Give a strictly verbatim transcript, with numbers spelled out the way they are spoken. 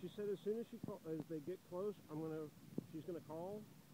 she said as soon as she call, as they get close, I'm gonna she's gonna call